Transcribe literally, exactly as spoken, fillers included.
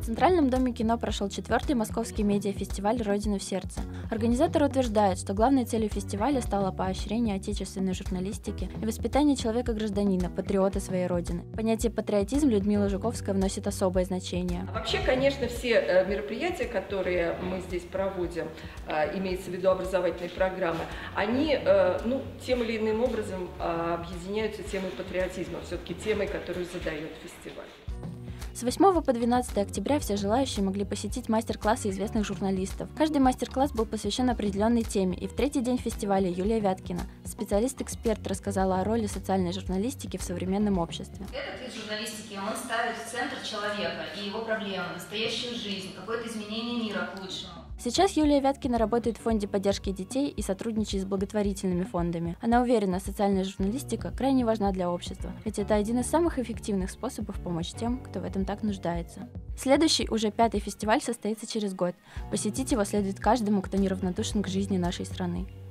В Центральном доме кино прошел четвертый московский медиафестиваль «Родина в сердце». Организаторы утверждают, что главной целью фестиваля стало поощрение отечественной журналистики и воспитание человека-гражданина, патриота своей родины. Понятие «патриотизм» Людмила Жуковская вносит особое значение. Вообще, конечно, все мероприятия, которые мы здесь проводим, имеется в виду образовательные программы, они ну, тем или иным образом объединяются темой патриотизма, все-таки темой, которую задает фестиваль. С восьмого по двенадцатое октября все желающие могли посетить мастер-классы известных журналистов. Каждый мастер-класс был посвящен определенной теме, и в третий день фестиваля Юлия Вяткина, специалист-эксперт, рассказала о роли социальной журналистики в современном обществе. Этот вид журналистики, он ставит в центр человека и его проблемы, настоящую жизнь, какое-то изменение мира к лучшему. Сейчас Юлия Вяткина работает в фонде поддержки детей и сотрудничает с благотворительными фондами. Она уверена, социальная журналистика крайне важна для общества, ведь это один из самых эффективных способов помочь тем, кто в этом так нуждается. Следующий, уже пятый фестиваль состоится через год. Посетить его следует каждому, кто неравнодушен к жизни нашей страны.